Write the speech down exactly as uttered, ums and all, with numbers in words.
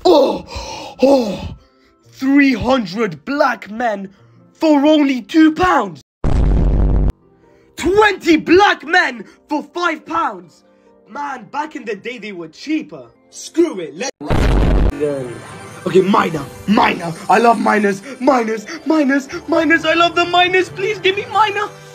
Oh, oh, three hundred black men for only two pounds. twenty black men for five pounds. Man, back in the day they were cheaper. Screw it, let's... Okay, miner, miner. I love miners, miners, miners, miners. I love the miners. Please give me miner.